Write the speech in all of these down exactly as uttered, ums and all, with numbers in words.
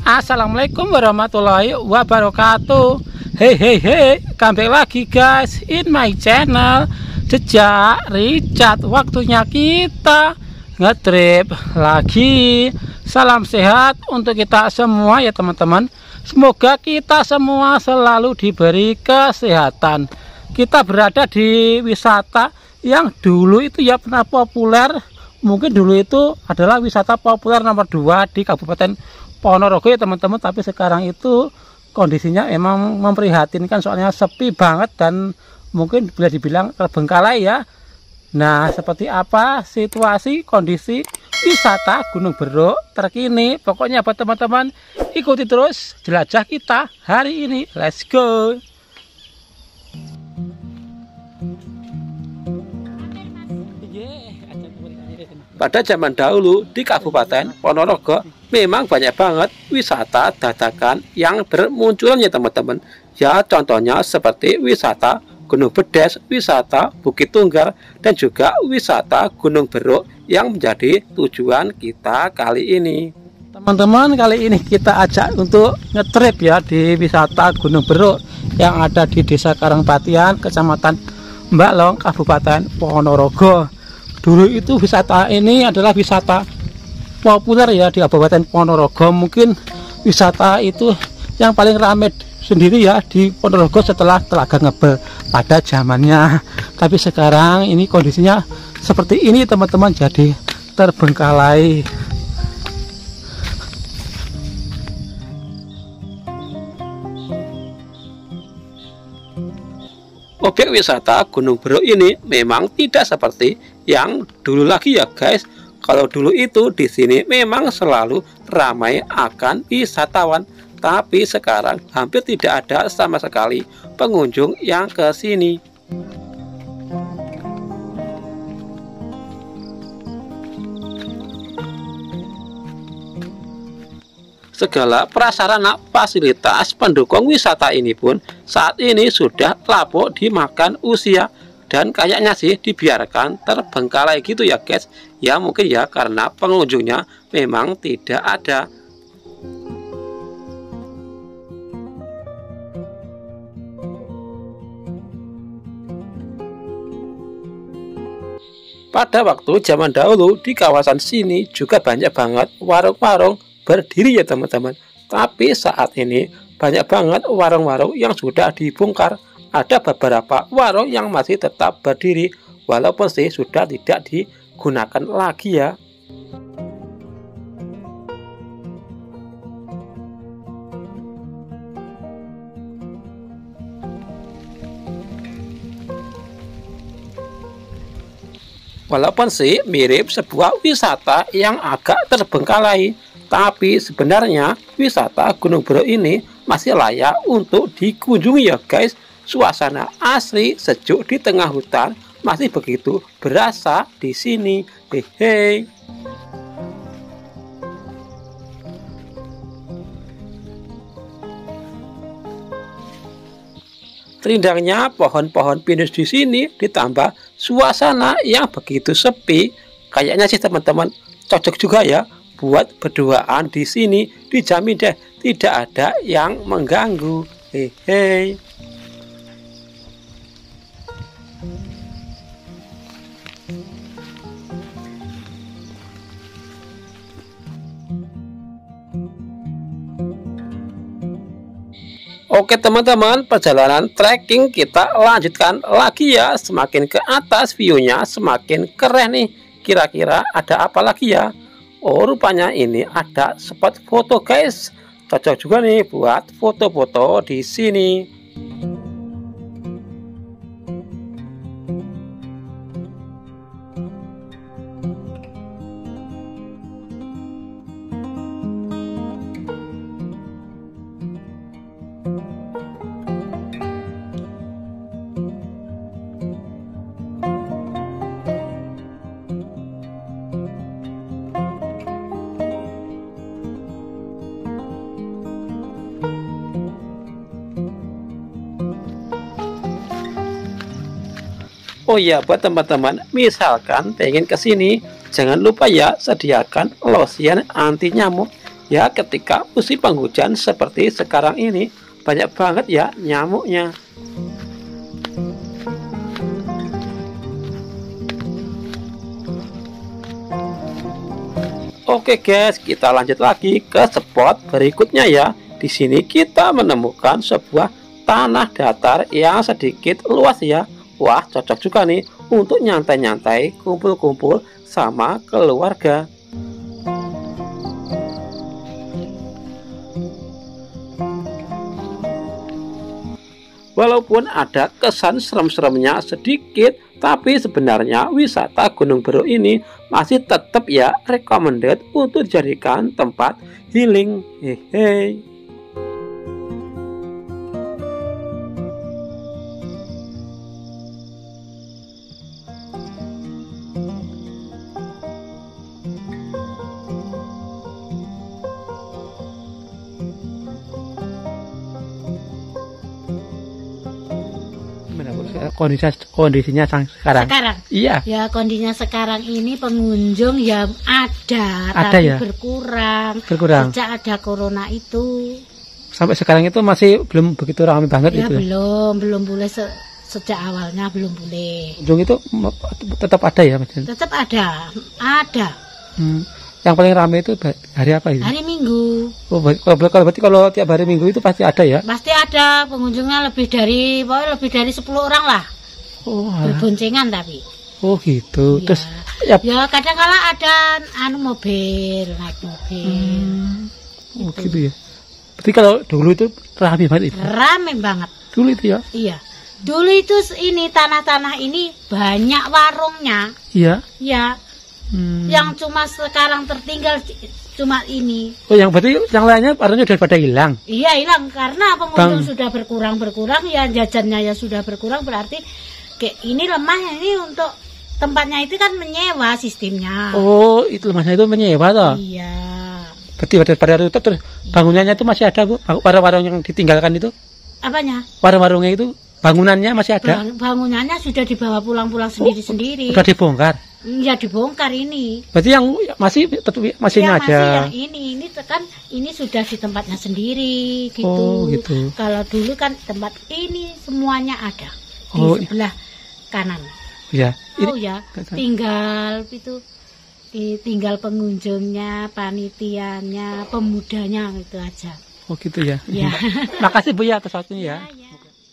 Assalamualaikum warahmatullahi wabarakatuh. Hey hey hey, kembali lagi guys in my channel Jejak Richard. Waktunya kita ngetrip lagi. Salam sehat untuk kita semua ya teman-teman. Semoga kita semua selalu diberi kesehatan. Kita berada di wisata yang dulu itu ya pernah populer. Mungkin dulu itu adalah wisata populer nomor dua di Kabupaten Ponorogo ya teman-teman, tapi sekarang itu kondisinya emang memprihatinkan, soalnya sepi banget dan mungkin bisa dibilang terbengkalai ya. Nah, seperti apa situasi kondisi wisata Gunung Beruk terkini? Pokoknya buat teman-teman ikuti terus jelajah kita hari ini. Let's go. Pada zaman dahulu di Kabupaten Ponorogo memang banyak banget wisata dadakan yang bermunculan ya teman-teman. Ya contohnya seperti wisata Gunung Bedes, wisata Bukit Tunggal, dan juga wisata Gunung Beruk yang menjadi tujuan kita kali ini. Teman-teman, kali ini kita ajak untuk ngetrip ya di wisata Gunung Beruk yang ada di Desa Karangbatian, Kecamatan Mbalong, Kabupaten Ponorogo. Dulu itu wisata ini adalah wisata populer ya di Kabupaten Ponorogo. Mungkin wisata itu yang paling ramai sendiri ya di Ponorogo setelah Telaga Ngebel pada zamannya. Tapi sekarang ini kondisinya seperti ini teman-teman, jadi terbengkalai. Objek wisata Gunung Beruk ini memang tidak seperti yang dulu lagi ya guys. Kalau dulu itu di sini memang selalu ramai akan wisatawan, tapi sekarang hampir tidak ada sama sekali pengunjung yang ke sini. Segala prasarana fasilitas pendukung wisata ini pun saat ini sudah lapuk dimakan usia, dan kayaknya sih dibiarkan terbengkalai gitu ya guys. Ya mungkin ya karena pengunjungnya memang tidak ada. Pada waktu zaman dahulu di kawasan sini juga banyak banget warung-warung berdiri ya teman-teman. Tapi saat ini banyak banget warung-warung yang sudah dibongkar. Ada beberapa warung yang masih tetap berdiri walaupun sih sudah tidak digunakan lagi ya. Walaupun sih mirip sebuah wisata yang agak terbengkalai, tapi sebenarnya wisata Gunung Beruk ini masih layak untuk dikunjungi ya guys. Suasana asri sejuk di tengah hutan masih begitu berasa di sini. Hehe. Rindangnya pohon-pohon pinus di sini ditambah suasana yang begitu sepi, kayaknya sih teman-teman cocok juga ya buat berduaan di sini. Dijamin deh tidak ada yang mengganggu. Hehe. Oke teman-teman, perjalanan trekking kita lanjutkan lagi ya. Semakin ke atas view-nya semakin keren nih. Kira-kira ada apa lagi ya? Oh, rupanya ini ada spot foto guys. Cocok juga nih buat foto-foto di sini. Oh iya, buat teman-teman misalkan pengen ke sini, jangan lupa ya sediakan lotion anti nyamuk Ya ketika musim penghujan seperti sekarang ini banyak banget ya nyamuknya. Oke guys, kita lanjut lagi ke spot berikutnya ya. Di sini kita menemukan sebuah tanah datar yang sedikit luas ya. Wah, cocok juga nih untuk nyantai-nyantai, kumpul-kumpul sama keluarga. Walaupun ada kesan serem-seremnya sedikit, tapi sebenarnya wisata Gunung Beruk ini masih tetap ya recommended untuk dijadikan tempat healing. Hehe. Kondisi kondisinya sekarang. Sekarang. Iya. Ya kondisinya sekarang ini pengunjung yang ada, ada tapi ya? berkurang. Berkurang. Sejak ada corona itu. Sampai sekarang itu masih belum begitu ramai banget Ya itu. belum, belum boleh se sejak awalnya belum boleh. Pengunjung itu tetap ada ya, Mas? Tetap ada, ada. Hmm. Yang paling ramai itu hari apa itu? Hari Minggu. Oh, kalau, kalau berarti kalau tiap hari Minggu itu pasti ada ya? Pasti ada pengunjungnya lebih dari, pokoknya lebih dari sepuluh orang lah. Oh, berboncengan tapi. Oh gitu. Ya. Terus ya, ya kadang kala ada anu mobil, naik mobil. Hmm. Oh gitu. gitu ya. Berarti kalau dulu itu ramai banget itu. Rame banget. Dulu itu ya? Iya. Dulu itu ini tanah-tanah ini banyak warungnya. Iya. Ya. Hmm. Yang cuma sekarang tertinggal cuma ini. Oh, yang berarti yang lainnya warungnya sudah pada hilang. Iya, hilang karena pengunjung Bang. sudah berkurang-berkurang, ya jajannya ya sudah berkurang, berarti kayak ini lemah ini untuk tempatnya itu kan menyewa sistemnya. Oh, itu lemahnya itu menyewa toh? Iya. Berarti pada pada itu terus bangunannya itu masih ada, Bu? Warung-warung yang ditinggalkan itu? Apanya? Warung-warungnya itu bangunannya masih ada? Bang, bangunannya sudah dibawa pulang-pulang sendiri-sendiri. Oh, sudah dibongkar? Ya dibongkar ini. Berarti yang masih tetap masih ya, ada. Masih yang ini, ini kan ini sudah di tempatnya sendiri gitu. Oh, gitu. Kalau dulu kan tempat ini semuanya ada di Oh, sebelah kanan. Ya. Oh ya, tinggal itu tinggal pengunjungnya, panitianya, pemudanya itu aja. Oh gitu ya. Ya. Makasih Bu ya atas waktunya ya. Ya, ya.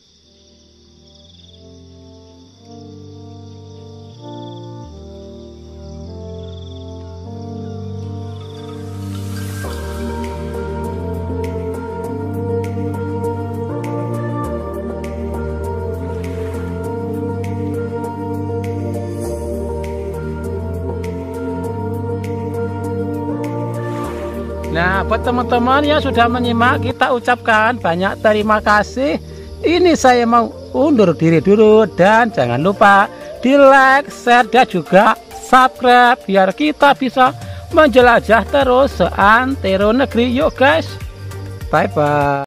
Nah, buat teman-teman yang sudah menyimak, kita ucapkan banyak terima kasih. Ini saya mau undur diri dulu, dan jangan lupa di like, share, dan juga subscribe biar kita bisa menjelajah terus seantero negeri. Yuk guys, bye bye.